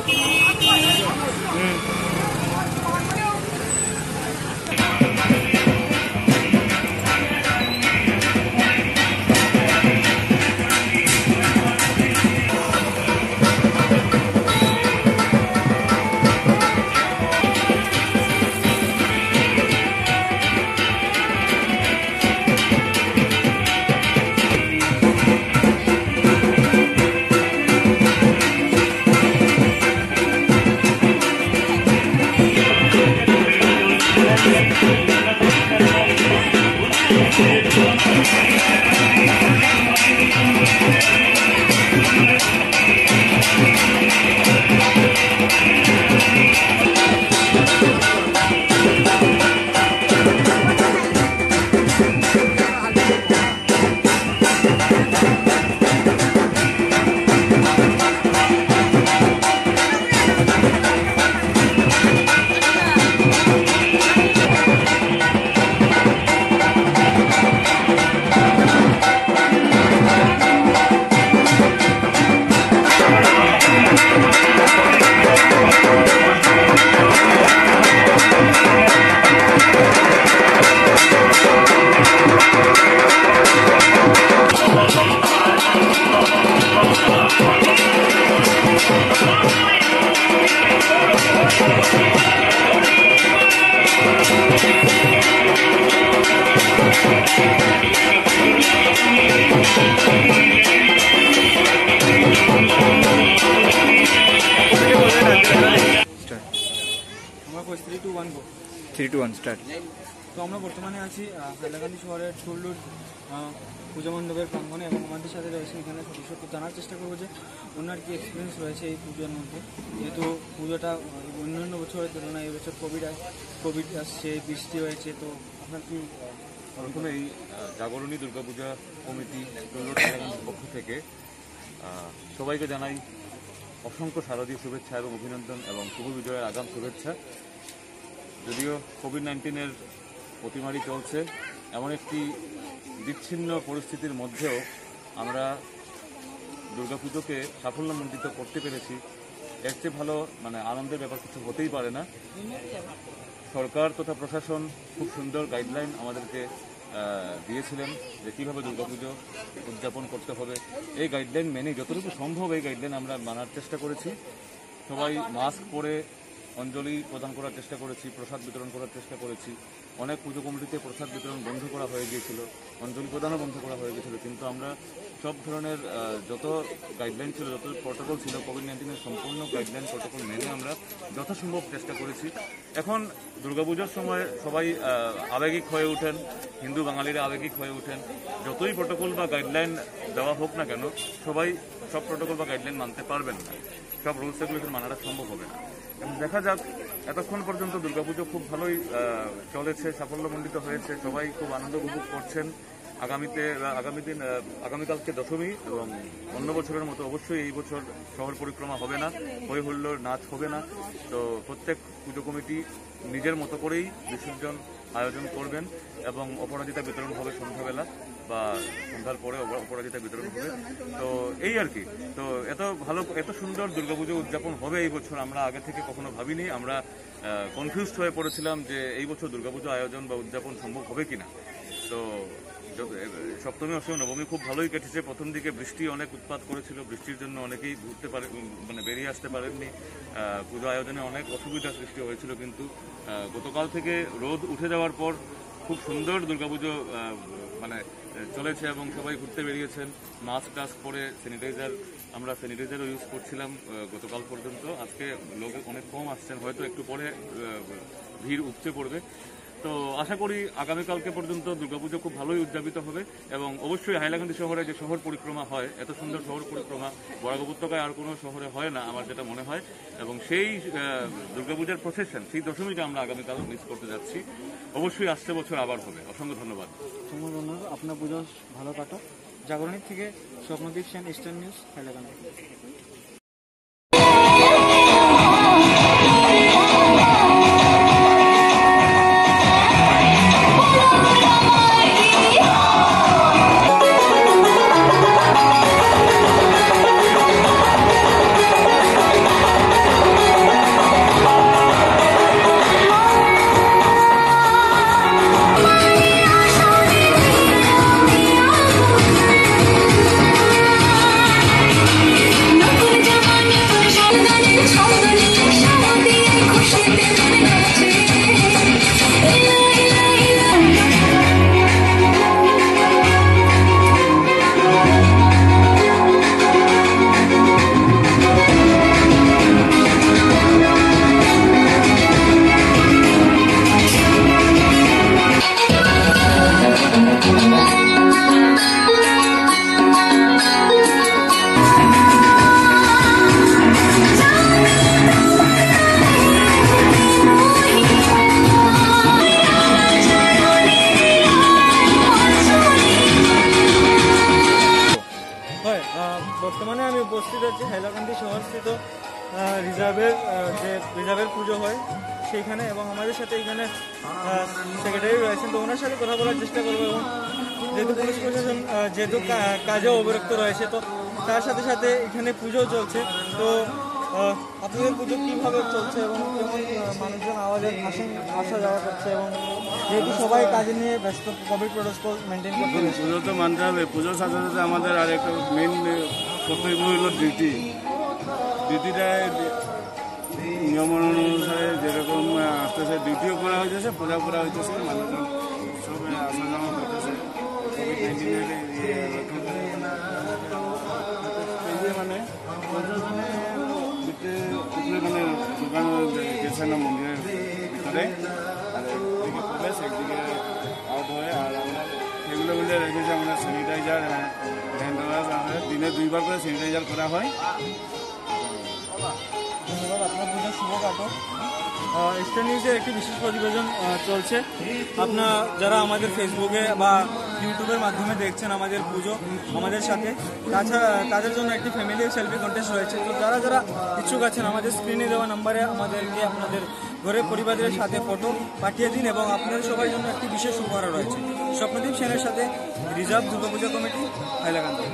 3, 2, 1 start. তো আমরা বর্তমানে আছি হাইলাকান্দি শহরের ঠুল্লুর পূজা মণ্ডপের প্রাঙ্গণে এবং আমাদের সাথে রয়েছে এখানে সদস্য জানার চেষ্টা করবো যে ওনার কি এক্সপিরিয়েন্স রয়েছে এই পুজোর মধ্যে, যেহেতু পুজোটা অন্যান্য বছরের তুলনায় এবছর কোভিড আসছে, বৃষ্টি হয়েছে, তো আপনার কি? প্রথমে এই জাগরণী দুর্গাপূজা কমিটি ঠুল্লুর পক্ষ থেকে সবাইকে জানাই অসংখ্য শারদীয় শুভেচ্ছা এবং অভিনন্দন এবং শুভ বিজয়ের আগাম শুভেচ্ছা। যদিও কোভিড-19-এর অতিমারি চলছে, এমন একটি বিচ্ছিন্ন পরিস্থিতির মধ্যেও আমরা দুর্গাপুজোকে সাফল্যমণ্ডিত করতে পেরেছি। এর চেয়ে ভালো আনন্দের ব্যাপার কিছু হতেই পারে না। সরকার তথা প্রশাসন খুব সুন্দর গাইডলাইন আমাদেরকে দিয়েছিলেন যে কীভাবে দুর্গাপুজো উদযাপন করতে হবে। এই গাইডলাইন মেনে যতটুকু সম্ভব এই গাইডলাইন আমরা মানার চেষ্টা করেছি। সবাই মাস্ক পরে অঞ্জলি প্রদান করার চেষ্টা করেছি, প্রসাদ বিতরণ করার চেষ্টা করেছি। অনেক পুজো কমিটিতে প্রসাদ বিতরণ বন্ধ করা হয়ে গিয়েছিল, অঞ্জলি প্রদানও বন্ধ করা হয়ে গিয়েছিল, কিন্তু আমরা সব ধরনের যত গাইডলাইন ছিল, যত প্রটোকল ছিল, কোভিড-19-এর সম্পূর্ণ গাইডলাইন প্রটোকল মেনে আমরা যথাসম্ভব চেষ্টা করেছি। এখন দুর্গাপুজোর সময় সবাই আবেগিক হয়ে ওঠেন, হিন্দু বাঙালিরা আবেগিক হয়ে ওঠেন। যতই প্রটোকল বা গাইডলাইন দেওয়া হোক না কেন, সবাই সব প্রটোকল বা গাইডলাইন মানতে পারবেন না, সব রুলস রেগুলেশন মানাটা সম্ভব হবে না। দেখা যাক, এতক্ষণ পর্যন্ত দুর্গাপুজো খুব ভালোই চলেছে, সাফল্যমণ্ডিত হয়েছে, সবাই খুব আনন্দ উপভোগ করছেন। আগামীকালকে দশমী এবং অন্য বছরের মতো অবশ্যই এই বছর শহর পরিক্রমা হবে না, হই হুল্লোড় নাচ হবে না। তো প্রত্যেক পুজো কমিটি নিজের মতো করেই বিসর্জন আয়োজন করবেন এবং অপরাজিতা বিতরণ হবে সন্ধ্যাবেলা বা সন্ধ্যার পরে অপরাজিতা বিতরণ হবে। তো এই আর কি। তো এত সুন্দর দুর্গাপুজো উদযাপন হবে এই বছর আমরা আগে থেকে কখনো ভাবিনি। আমরা কনফিউজড হয়ে পড়েছিলাম যে এই বছর দুর্গাপুজো আয়োজন বা উদযাপন সম্ভব হবে কিনা। তো সপ্তমী অষ্টমী নবমী খুব ভালোই কেটেছে। প্রথম দিকে বৃষ্টি অনেক উৎপাত করেছিল, বৃষ্টির জন্য অনেকেই ঘুরতে পারে বেরিয়ে আসতে পারেননি, পুজো আয়োজনে অনেক অসুবিধা সৃষ্টি হয়েছিল। কিন্তু গতকাল থেকে রোদ উঠে যাওয়ার পর খুব সুন্দর দুর্গাপুজো চলেছে এবং সবাই ঘুরতে বেরিয়েছেন। মাস্ক টাস্ক পরে আমরা স্যানিটাইজারও ইউজ করছিলাম গতকাল পর্যন্ত। আজকে লোক অনেক কম আসছেন, হয়তো একটু পরে ভিড় উপচে পড়বে। তো আশা করি আগামীকালকে পর্যন্ত দুর্গাপুজো খুব ভালোই উদযাপিত হবে এবং অবশ্যই হাইলাকান্দি শহরে যে শহর পরিক্রমা হয়, এত সুন্দর শহর পরিক্রমা বরাক উপত্যকায় আর কোনো শহরে হয় না আমার যেটা মনে হয়। এবং সেই দুর্গাপূজার প্রসেশন, সেই দশমীটা আমরা আগামীকাল মিস করতে যাচ্ছি। অবশ্যই আসছে বছর আবার হবে। অসংখ্য ধন্যবাদ। আপনার পুজো ভালো কাটো। জাগরণীর থেকে স্বপ্নদীপ সেন, ইস্টার্ন নিউজ, হাইলাকান্দি। রিজার্ভের পুজো হয় সেইখানে, এবং আমাদের সাথে এখানে সেক্রেটারি রয়েছেন, তো ওনার সাথে কথা বলার চেষ্টা করবো। এবং যেহেতু পুলিশ প্রশাসন যেহেতু কাজেও অবিরক্ত রয়েছে, তো তার সাথে সাথে এখানে পুজোও চলছে। তো আপনাদের পুজো কীভাবে চলছে এবং কেমন মানুষজন আসা যাওয়া করছে, এবং যেহেতু সবাই কাজে নিয়ে ব্যস্ত, কোভিড প্রোটোকল মেনটেন করতে হবে। পুজো তো মানতে হবে, পুজোর সাথে সাথে আমাদের আর একটা মেন কর্তব্য হলো ডিউটিটা নিয়ম অনুসারে যেরকম আসতেছে ডিউটিও করা হইতেছে, পূজা করা হইতেছে, মানুষজন সব আসা যাওয়া করতেছে। কোভিড-19 মানে প্রশাসনে মানে দোকান গেছে না মন্দিরের ভিতরে, আর একদিকে প্রবেশ একদিকে আউট হয়ে, আর আমরা সেগুলো মধ্যে রেখেছি আমরা স্যানিটাইজার হ্যান্ড ওয়াশ, আমাদের দিনে 2 বার করে স্যানিটাইজার করা হয়। ধন্যবাদ, আপনার পুজো শুভ কাটক। স্টার নিউজের একটি বিশেষ প্রতিবেদন চলছে। আপনারা যারা আমাদের ফেসবুকে বা ইউটিউবের মাধ্যমে দেখছেন আমাদের পুজো আমাদের সাথে, তাছাড়া তাদের জন্য একটি ফ্যামিলি সেলফি কন্টেস্ট রয়েছে। তো যারা যারা ইচ্ছুক আছেন আমাদের স্ক্রিনে দেওয়া নাম্বারে আমাদেরকে আপনাদের ঘরের পরিবারের সাথে ফটো পাঠিয়ে দিন, এবং আপনাদের সবার জন্য একটি বিশেষ উপহার রয়েছে। স্বপ্নদীপ সেনের সাথে reserve Durga Puja committee, Hailakandi.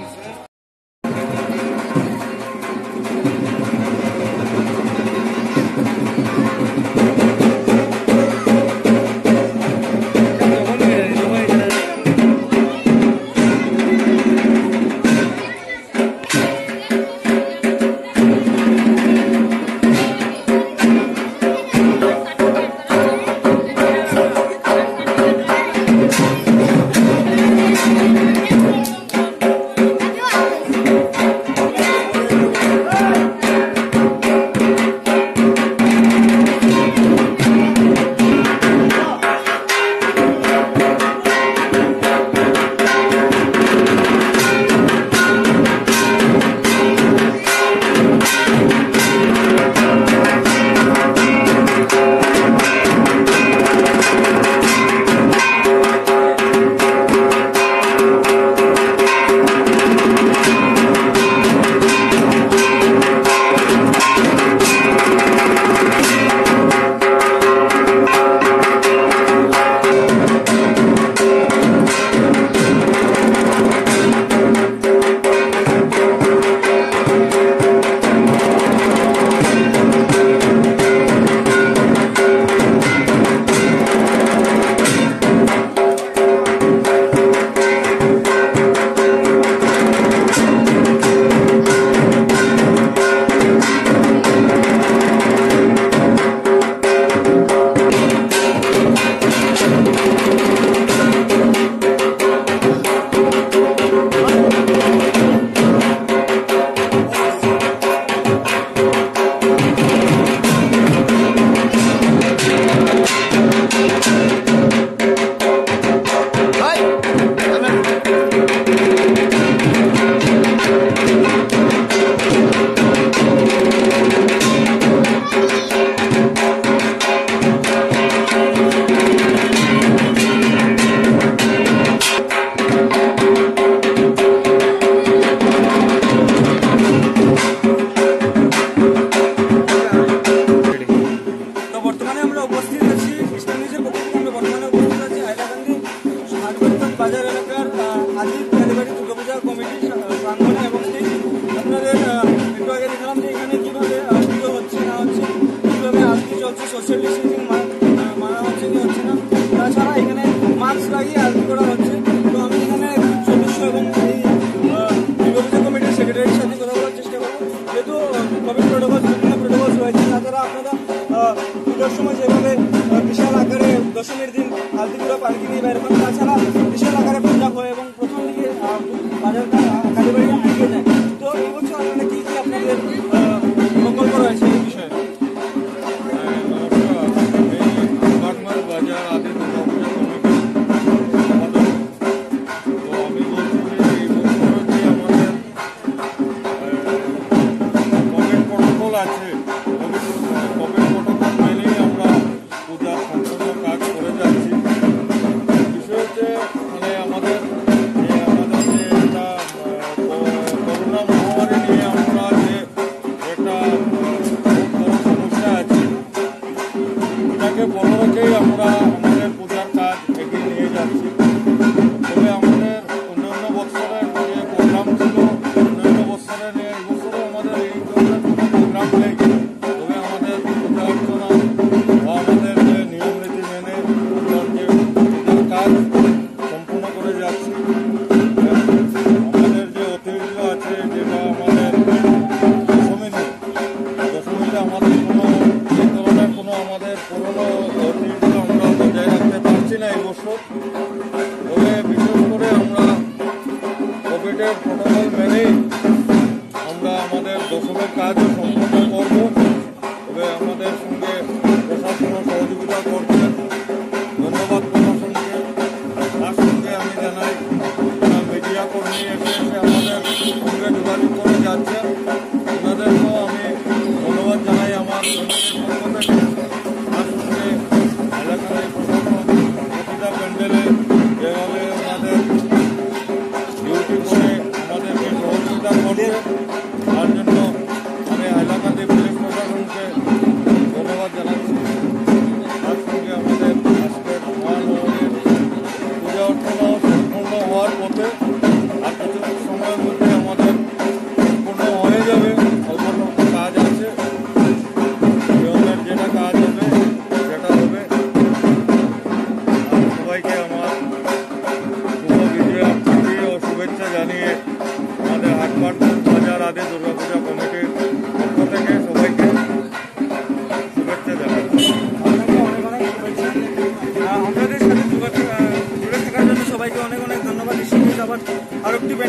Social distancing মানা হচ্ছে কি হচ্ছে না, তাছাড়া এখানে মাস্ক লাগিয়ে আরতি করা হচ্ছে। তো আমি এখানে সদস্য এবং এই দুর্গাপূজা কমিটির সেক্রেটারির সাথে কথা বলার চেষ্টা করবো। যেহেতু কোভিড প্রোটোকল বিভিন্ন প্রোটোকল রয়েছে, তাছাড়া আপনারা পুজোর সময় যেভাবে বিশাল আকারে দশমীর দিন আরতি করে পালকি নিয়ে বের করেন, তাছাড়া বিশাল আকারে পূজা হয় এবং প্রথম দিকে বাজারটা কালীবাড়ি এগিয়ে যায়। তো এই বছর আপনারা কি কি আপনাদের প্রকল্প রয়েছে এই বিষয়ে? বাজার আদি দুর্গাপূজা কমিটি আমাদের, তো আমি বলছি যে এই বছর যে আমাদের কোভিড প্রোটোকল আছে, কোভিড প্রোটোকল মেনেই আমরা পূজা সম্পূর্ণ কাজ করে যাচ্ছি। বিষয় হচ্ছে মানে আমাদের যে একটা করোনা মহামারী নিয়ে আমরা যে একটা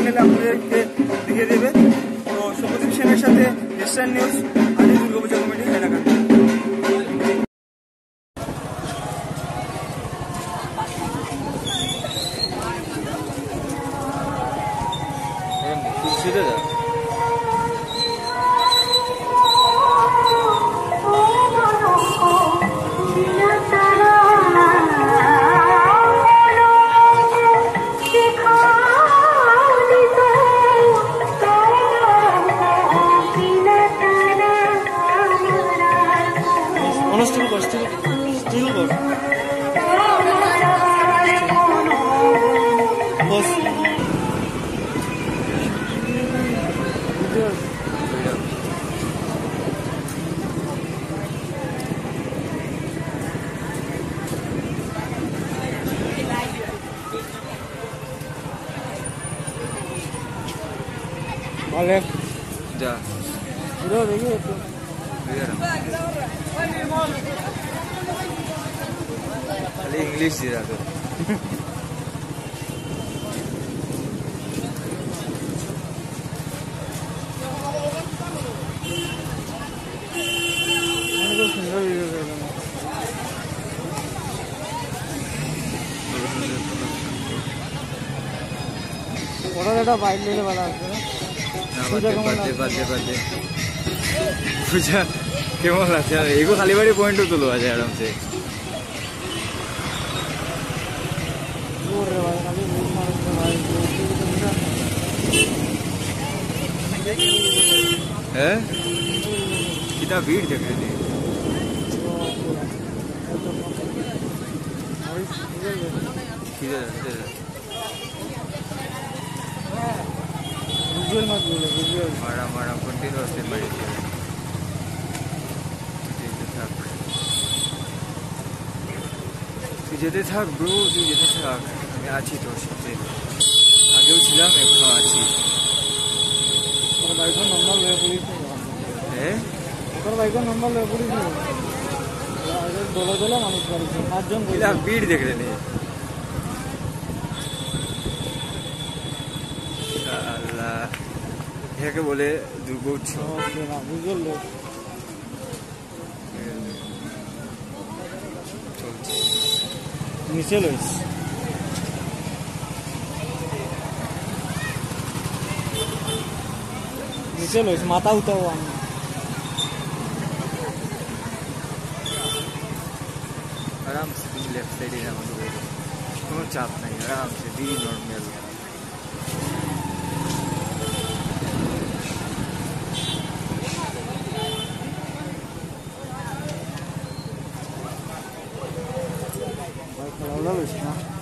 গেলে আপনাদেরকে দেখিয়ে দেবে। তো শুভদীপ সেনের সাথে এশিয়ান নিউজ, আদি দুর্গাপূজা কমিটি হাইলাকান্দি। অনুষ্ঠান কর, স্টিল কর। ভালো যা পুরো দেখি একটু খালি ইংলিশ দিয়ে রাখো। সুন্দর ওটা বাইক নিলে ভালো আসবে না? पूजा केमन लगे एगो खाली बाड़ी पॉइंट तुलो आज आराम से कितना भीड़ देख रही मारा कंटिन्यूअसली मारी তুই যেতে থাক ব্রো, তুই যেতে থাক, আমি আছি তোর সাথে, আগেও ছিলাম এখনো আছি। তোর বাইকের নম্বর লয়ে পড়িস? হ্যাঁ তোর বাইকের নম্বর লয়ে পড়িস? দোলা দোলা মানুষ পারিস, 5 জন ভিড় দেখলে নেই। আল্লাহ এটাকে বলে দুর্গোৎসব। বুঝলো চলছে নিচে লইস নিচে লইস মাথা উঠাও। आराम से भी लेफ्ट साइड है কোনো চাপ নাই, आराम से भी नॉर्मल। Kalau lulus, nah.